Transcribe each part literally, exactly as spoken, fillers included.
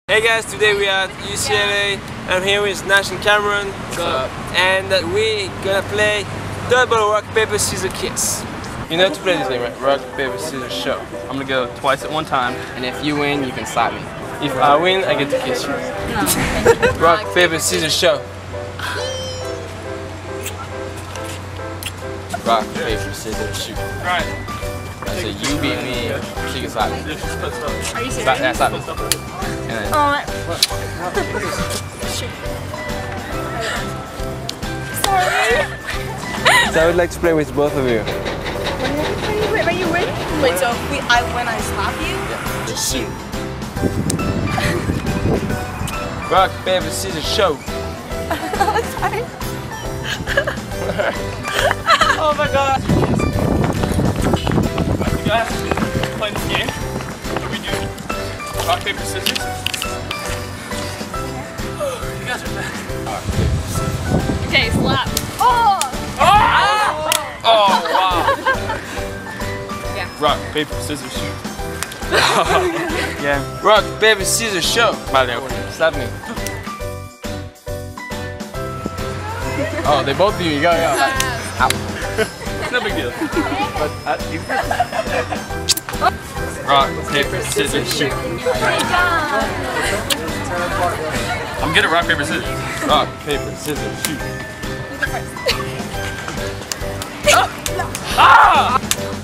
Hey guys, today we are at U C L A. I'm here with Nash and Cameron. What's up? And we gonna play double rock, paper, scissors, kiss. You know how to play this game, right? Rock, paper, scissors, show. I'm gonna go twice at one time, and if you win, you can slap me. If I win, I get to kiss you. No. Rock, paper, scissors, show. Rock, paper, scissors, shoot. Right. So you beat me, she can slap me. Are you serious? Slap, yeah, slap me. And then, Oh. Sorry. So I would like to play with both of you. Wait, wait, you win? Wait, so if we, I when I slap you? yeah, just shoot. Rock, paper, scissors, show. Sorry. Oh my god. You guys play this game. We do rock, paper, scissors. You guys are bad. Okay, slap. Oh! Oh! Oh, wow. Yeah. Rock, paper, scissors, shoot. Yeah. Rock, paper, scissors, show. Valeu. Slap me. Oh, they both beat me. Go, go. Ow. No big deal. But, uh, you- Rock, paper, scissors, shoot. I'm good at rock, paper, scissors. Rock, paper, scissors, shoot. Ah!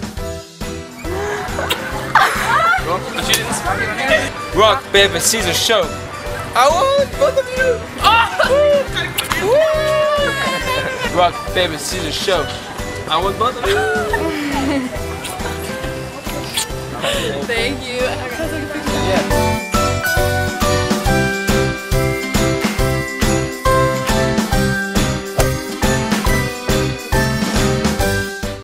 But you didn't. Rock, paper, scissors, show. I won, both of you. Rock, paper, scissors, show. I won both of you. Thank you. Yeah.